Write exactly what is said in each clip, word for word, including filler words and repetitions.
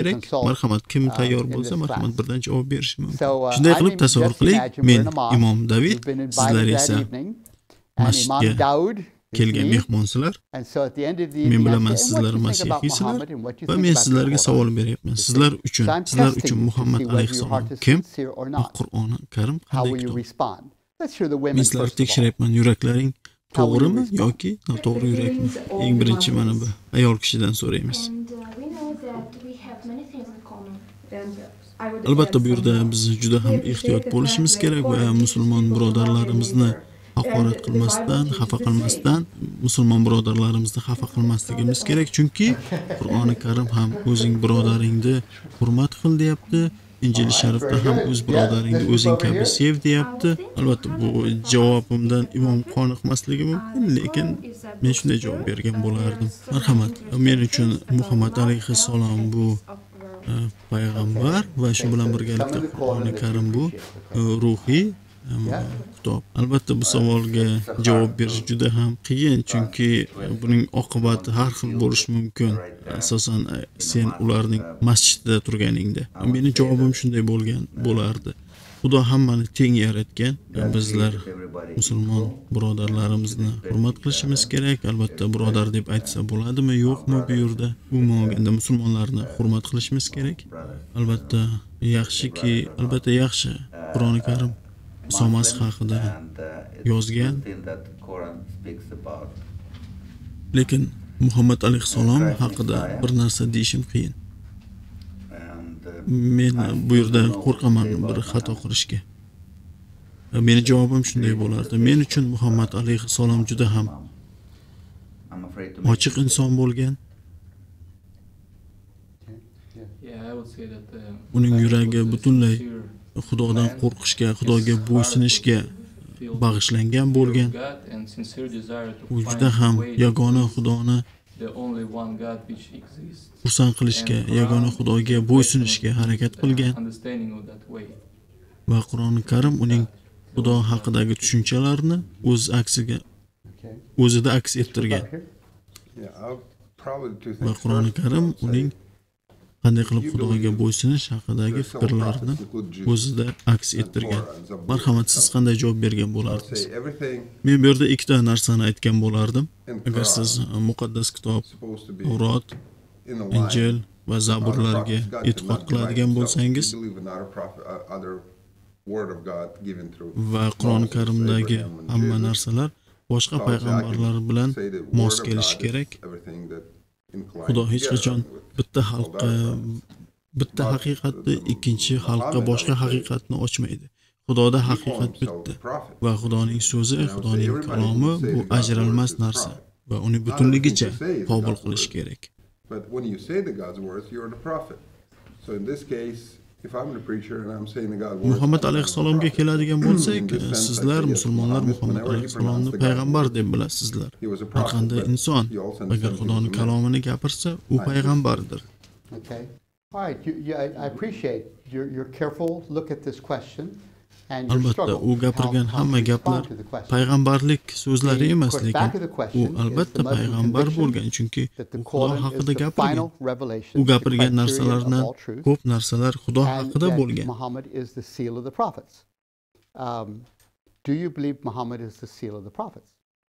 kerak. consult, Marhamat, kim um, tayyor in bo'lsa, this marhamat class. birdan javob berishi mumkin. So, uh, Shunday I'm qilib tasavvur Jesse qiling, Najim, men we're in a mosque. Imom David, We've been sizlar invited that esa evening, and Imam masjidga Daud kelgan mehmonsizlar. Men bilaman sizlar masihiysizlar va men sizlarga savol beryapman. Sizlar uchun, sizlar uchun Muhammad alayhissalom kim va Qur'oni Karim qanday kitob? Men sizlarni tekshiryapman, yuraklaring to'g'rimi yoki noto'g'ri yurakmi? Eng birinchi mana bu ayol kishidan so'raymiz. Albatta bu yerda biz juda ham ehtiyot bo'lishimiz kerak va musulmon birodarlarimizni haqorat qilmasdan, xafa qilmasdan, musulmon birodarlarimizni xafa qilmasligimiz kerak, chunki Qur'oni Karim ham o'zing birodaringni hurmat qil deyapti. Injil sharifda ham o'z birodaringni o'zing kabi sev deyapti. Albatta bu javobimdan imom qoniqmasligi mumkin, lekin men shunday javob bergan bo'lardim. Marhamat. Men uchun Muhammad alayhissalom bu payg'ambar va shu bilan birgalikda Qur'oni Karim bu ruhiy kitob. Albatta bu savolga javob berish juda ham qiyin, chunki buning oqibati har xil bo'lishi mumkin. Asosan sen ularning masjidida turganingda. Mening javobim shunday bo'lgan bo'lardi. Xudo hammani teng yaratgan. Bizlar musulmon birodarlarimizni hurmat qilishimiz kerak. Albatta birodar deb aytsa bo'ladimi, yo'qmi bu yerda? Umuman olganda musulmonlarni hurmat qilishimiz kerak. Albatta yaxshiki, albatta yaxshi. Qur'oni Karim Somas haqida yozgan. Lekin Muhammad alayhissalom haqida bir narsa deyishim qiyin. Men bu yerda qo'rqaman bir xato qilishga. Mening javobim shunday bo'lardi. Men uchun Muhammad alayhissalom juda ham ochiq inson bo'lgan. Uning yuragi butunlay Xudodan qo'rqishga, Xudoga bo'ysunishga bag'ishlangan bo'lgan. U juda ham yagona Xudoni xursand qilishga, yagona Xudoga bo'ysunishga harakat qilgan. Va Qur'oni Karim uning Xudo haqidagi tushunchalarini o'z aksiga o'zida aks ettirgan. Va Qur'oni Karim uning qanday qilib Xudoga bo'ysunish haqidagi fikrlarni o'zida aks ettirgan. Marhamat, siz qanday javob bergan bo'lardingiz? Men bu yerda ikkita narsani aytgan bo'lardim. Agar siz muqaddas kitob, Tavrot, Injil va Zaburlarga e'tiqod qiladigan bo'lsangiz va Qur'oni Karimdagi hamma narsalar boshqa payg'ambarlar bilan mos kelishi kerak. Xudo hech qachon bitta xalqqa bitta haqiqatni ikkinchi xalqqa boshqa haqiqatni ochmaydi. Xudoda haqiqat bitta va Xudoning so'zi, Xudoning kalomi bu ajralmas narsa va uni butunligicha qabul qilish kerak. Muhammad alayhissalomga keladigan bo'lsak, sizlar musulmonlar Muhammad alayhissalomni payg'ambar deb bilasizlar. Har qanday inson agar Xudoning kalomini gapirsa, u payg'ambardir. Okay. All right, you, you, I, I appreciate you're, you're careful look at this question. Albatta u gapirgan hamma gaplar payg'ambarlik so'zlari emas, lekin u albatta payg'ambar bo'lgan, chunki u Xudo haqida gapirgan. U gapirgan narsalardan ko'p narsalar Xudo haqida bo'lgan. Muhammad is the seal of the prophets. Um, do you believe Muhammad is the seal of the prophets?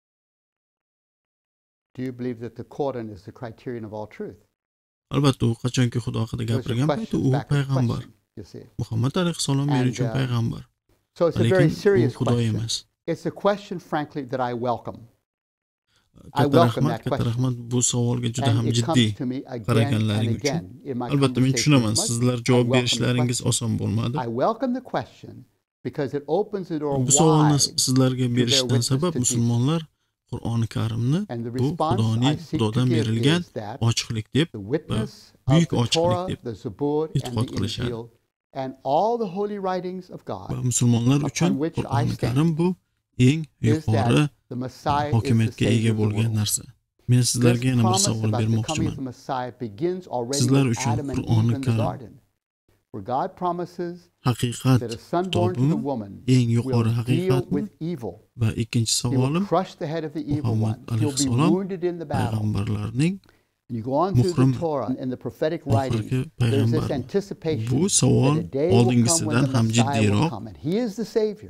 Do you believe that the Quran is the criterion of all truth? Albatta u qachonki Xudo haqida gapirgan payti u payg'ambar. Muhammad alayhissalom men uchun payg'ambar. So it's a very serious Xudo question. emas. It's a question, frankly, that I welcome. I Katta welcome rahmat, that katta question. rahmat bu savolga juda ham And it jiddiy comes to me again and qaraganlaring uchun. again in my Albatta men conversation tushunaman, with sizlar Muslims. I javob welcome the berishlaringiz question. oson bo'lmadi. I welcome the question because it opens the door Bu savolni wide. sizlarga berishdan witness sabab to Jesus. musulmonlar Qur'oni Karimni And the bu response Xudoning I seek Xudodan to give berilgan is that ochiqlik deb The va witness of buyuk the ochiqlik Torah, deb the Zabur, and e'tiqod the qilishadi. Injil, and all the holy writings of Va God musulmonlar uchun upon which I Qur'oni stand Karim bu eng is yuqori that the Messiah is the hokimiyatga ega Savior of the bo'lgan world. narsa. Men This sizlarga yana bir promise savol about the coming of bermoqchiman. the Messiah begins already Sizlar with uchun Adam and Qur'oni Eve in the Karim garden, where God promises Haqiqat that a son born to kitobi the woman eng yuqori will deal haqiqatmi with evil. va ikkinchi He will savolim crush the head of the evil Muhammad one. He'll be alayhissalom wounded in the battle. payg'ambarlarning You go on through muhrim the Torah and the prophetic oxirgi writings. There's this payg'ambar. anticipation Bu savol that a day will come when oldingisidan the ham Messiah will jiddiyroq. come, and He is the Savior.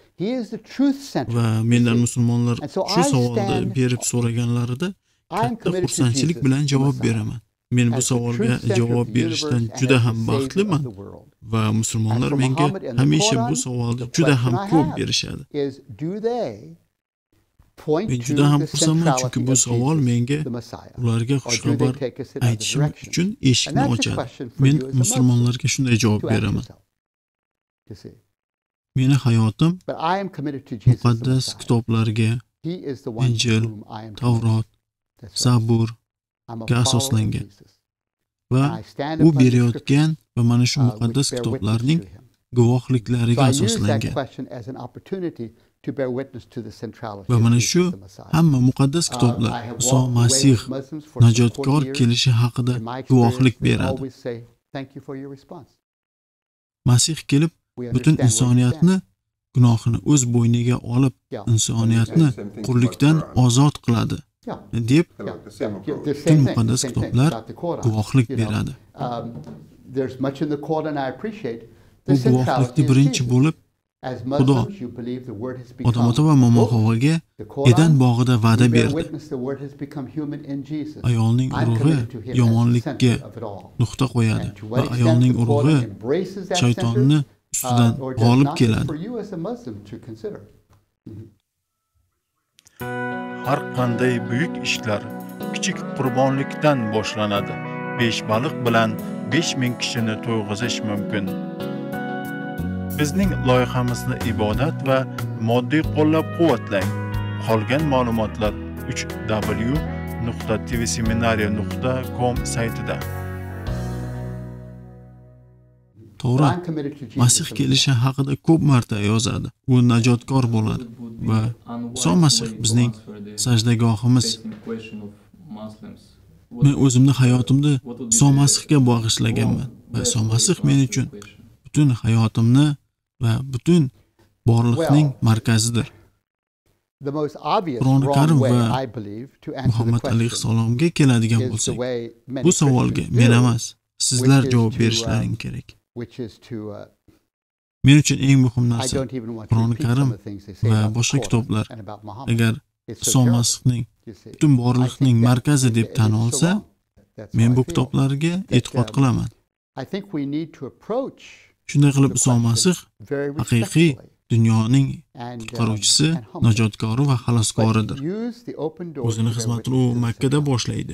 He is the truth center. Va mendan musulmonlar And so shu I savolni stand- berib so'raganlarida I am katta committed to xursandchilik Jesus, bilan the javob Messiah, beraman. Men bu as the savolga truth center javob of the berishdan universe and juda as the ham savior baxtliman of the world. va musulmonlar And for menga Muhammad and the hamisha Quran, bu savolni the juda ham question I ko'p have berishadi. Is do they point Men to juda ham the xursandman chunki centrality bu of savol Jesus, menga the Messiah? ularga Or do they xushxabar take us in other aytishim directions? uchun And eshikni that's a ochadi. question for Men you as a musulmonlarga shunday javob To ask beraman. yourself. You see. Meni hayotim But I am committed to Jesus, the muqaddas Messiah. kitoblarga, He is the one to Injil, whom I am committed. Tavrot, That's right. Zabur I'm a ga follower of asoslangan Jesus. va And I stand u upon the berayotgan va mana shu uh, muqaddas which bear witness kitoblarning to him. guvohliklariga So I use that asoslangan. question as an opportunity to bear witness to the centrality Va of mana Jesus, shu the Messiah. hamma muqaddas Uh, kitoblar I have Iso walked away Masih with Muslims for some najotkor forty years. kelishi haqida In my guvohlik experience, they beradi. always say, "Thank you for your response. Masih kelib We butun understand where you insoniyatni stand." gunohini o'z bo'yniga olib Yeah. insoniyatni Yeah, same thing qullikdan about Quran. ozod qiladi Yeah. deb Hello, the same Yeah, approach. the butun same thing, muqaddas same thing kitoblar about the Quran, guvohlik you know. beradi. Um, there's much in the Quran I appreciate. Bu The centrality guvohlikni is birinchi Jesus. bo'lib As Muslims, you believe the word has become Odamota va Momo both Havoga the Quran, Eden bog'ida va'da we bear berdi. witness the word has become human in Jesus. Ayolning I'm urug'i committed to him as the yomonlikka center of it all. nuqta qo'yadi And to va what extent ayolning the urug'i Quran embraces that shaytonni center, ustidan uh, or does g'olib not, it's keladi. for you as a Muslim to consider. Har qanday buyuk ishlar kichik qurbonlikdan boshlanadi. besh baliq bilan besh ming kishini to'yg'izish mumkin. Bizning loyihamizni ibodat va moddiy qo'llab-quvvatlang. Qolgan ma'lumotlar uch w nuqta tvseminariya nuqta com saytida. To'g'ri. I'm committed to Jesus. Masih kelishi haqida ko'p marta yozadi. U najotkor bo'ladi va Iso Masih bizning sajdagohimiz. Men o'zimni hayotimni Iso Masihga bag'ishlaganman va Iso Masih men uchun butun hayotimni va butun borliqning markazidir. The most obvious Qur'oni wrong Karim way, va I believe, to answer the Muhammad question alayhissalomga keladigan is the bo'lsak, way many bu savolga Christians men do, emas, sizlar which is javob to, berishlaring uh, kerak. which is to, uh, Men uchun eng muhim I narsa don't even want to Qur'oni repeat Karim some of the things they say va about the boshqa Quran kitoblar and about Muhammad. agar It's so Iso terrible, Masihning you see. butun I borliqning think that markazi it- deb it tan is so olsa, wrong. That's men how bu I feel. kitoblarga e'tiqod um, qilaman. I think we need to approach Shunday qilib the Iso Masih question very haqiqiy respectfully dunyoning and, um, qutqaruvchisi, and humbly. najotkori va But xaloskoridir. use the open door O'zini to bear xizmatini witness u to the Makkada centrality. boshlaydi.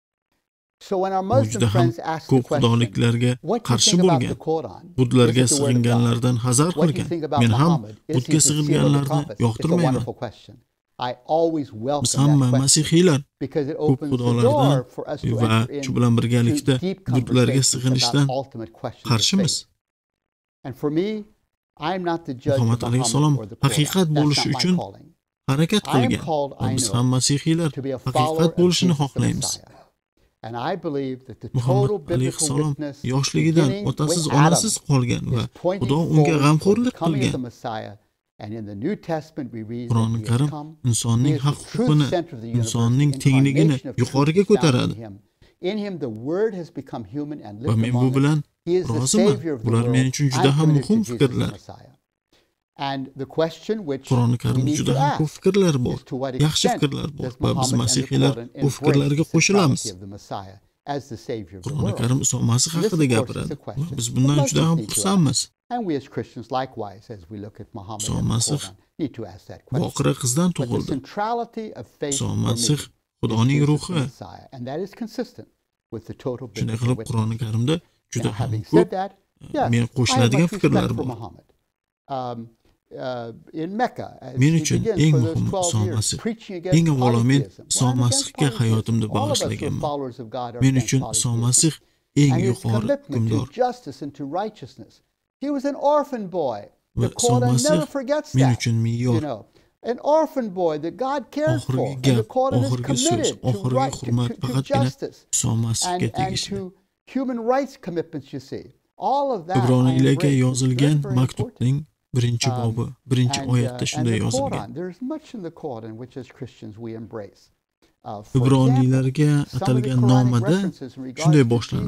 So when our U Muslim juda ham friends ask the ko'p question, xudoliklarga what do you qarshi think about bo'lgan. the Quran? Budlarga Is it the word of God? sig'inganlardan hazar What do you qilgan. think about Men ham Muhammad? Is he budga the seal of the sig'inganlarni prophets? It's a yoqtirmayman. wonderful question. I always Biz welcome hamma that question masihiylar because it ko'p opens the xudolardan door for us to va enter shu bilan into birgalikda deep budlarga conversations sig'inishdan about ultimate questions of qarshimiz. faith. And for me, I'm not the judge Muhammad of alayhissalom Muhammad or the Quran. haqiqat That's bo'lishi not my uchun calling. harakat I am qilgan. called, Va I biz know, ham masihiylar to be a follower haqiqat of bo'lishini Jesus the xohlaymiz. Messiah. And I believe that the Muhammad total biblical alayhissalom witness yoshligidan beginning otasiz with onasiz Adam qolgan va is pointing Xudo unga forward g'amxo'rlik toward the coming of the qilgan. Messiah. And in the New Testament we read that Qur'oni he has Karim come. insonning He is haq the truth huquqini, center of the universe, insonning the tengligini incarnation of truth yuqoriga is found in ko'taradi. him. In him the word has become human and Va lived men bu among us. bilan He is the roziman. savior of the Bular world. men uchun juda I'm ham committed to muhim Jesus the fikrlar. Messiah. And the question which Qur'oni we Karimda need juda to ham ko'p ask fikrlar bor. is to what Yaxshi extent fikrlar bor does va biz Muhammad and the masihiylar Quran bu fikrlarga embrace the qo'shilamiz. centrality of the Messiah as the savior of the Qur'oni world. Karim Iso Masih This, of haqida course, is gapiradi. the question Va biz that bundan juda ham Muslims need to xursandmiz. ask. And we as Christians likewise, as we look at Muhammad Iso and the Masih Quran, need to ask that question. Boqira qizdan But the tug'ildi. centrality of faith Iso for me Masih is Xudoning Jesus the ruhi. Messiah, and that is consistent with the total Shunday biblical qilib Qur'oni witness. Karimda juda Now, ham having ko'p said that, yes, men I have qo'shiladigan much fikrlar respect for bor. Muhammad. Um, uh, in Mecca, as Men he uchun begins eng for those muhimi twelve Iso years, Masih. preaching against Eng avvalo men polytheism. Iso Why against Masihga polytheism? hayotimni All of us who are bag'ishlaganman. followers of God are Men against uchun Iso polytheism. Masih eng And his yuqori commitment hukmdor. to justice and to righteousness. He was an orphan boy. Va The Iso Quran Masih never forgets men that. uchun You me'yor. know, an orphan boy that God cared for. Oxirgi And the gap, Quran is oxirgi so'z, committed to, oxirgi right, to, hurmat to, to faqatgina justice Iso Masihga and, and tegishli. to human rights commitments, you see. All of that I Ibroniylarga embrace. It's yozilgan very, very important. maktubning birinchi Um, bobi, birinchi And, oyatda uh, and shunday the yozilgan. Quran, there's much in the Quran which as Christians we embrace. Uh, for Ibroniylarga example, some of the atalgan Quranic nomada references in regards shunday to boshlanadi. Jesus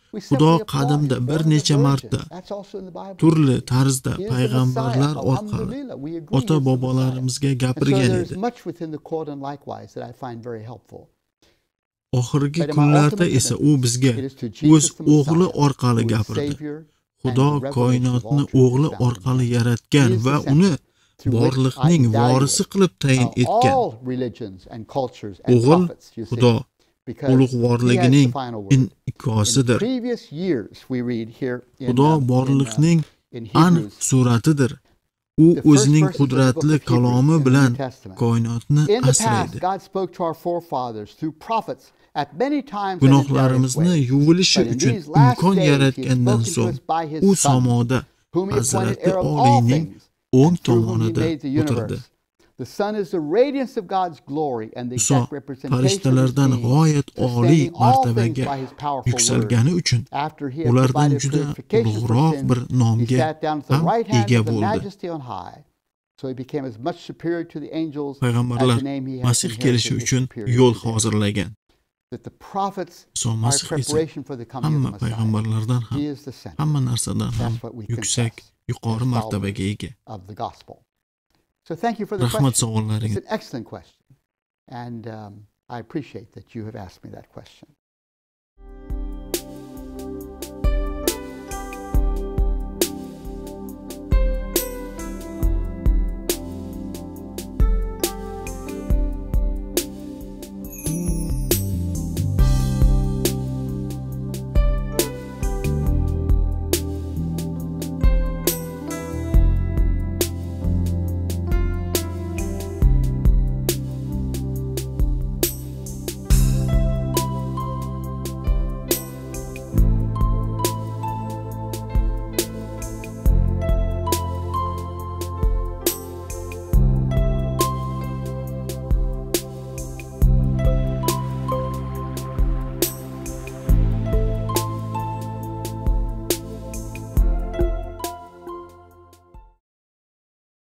We Xudo simply applaud qadimda him, bir born of a necha virgin. marta That's also in the Bible. turli tarzda He is the payg'ambarlar Messiah. orqali Alhamdulillah, we agree he is ota the Messiah. bobolarimizga And so gapirgan there's edi. much within the Quran likewise that I find very helpful. Oxirgi But in my kunlarda ultimate esa u commitment, bizga it is to o'z Jesus the o'g'li Messiah, orqali who is gapirdi. Savior Xudo and the revelation of koinotni all truth o'g'li is found in orqali him. yaratgan He is the va center uni through which I borliqning vorisi evaluate qilib tayin uh, etgan. all religions and cultures and O'g'il prophets, you see, Xudo because he has the ulug'vorligining final word. In inkosidir. previous years, we read here in, Xudo um, in, uh, borliqning in aniq Hebrews, suratidir. U the first o'zining verses of the book qudratli of Hebrews kalomi in the bilan New Testament. koinotni In the past, asraydi. God spoke to our forefathers through prophets at many times and in various Gunohlarimizni ways. yuvilishi But in uchun these last imkon days, He has yaratgandan spoken to so'ng us by His u Son, samoda whom He appointed Hazrati heir of all Oliyning things, o'ng and through whom He tomonida made the o'tirdi. universe. The Son is the radiance of God's glory and the Iso exact representation of His farishtalardan being, g'oyat oliy sustaining all things martabaga by His powerful word. yuksalgani uchun After He had ulardan provided juda purification for ulug'roq sins, bir He nomga sat down at the ham right hand ega of the bo'ldi. Majesty on high. So He became as much superior to the angels as Payg'ambarlar the name He has Masih kelishi inherited is uchun superior yo'l to theirs. hozirlagan. That the prophets Iso are a Masih esa preparation for the coming of hamma the Messiah. payg'ambarlardan ham He is the center hamma narsadan ham That's what we yuksak, confess yuqori as martabaga followers ega. of the gospel. So thank you for the Rahmat question. It's savollaringiz. an excellent question. And um, I appreciate that you have asked me that question.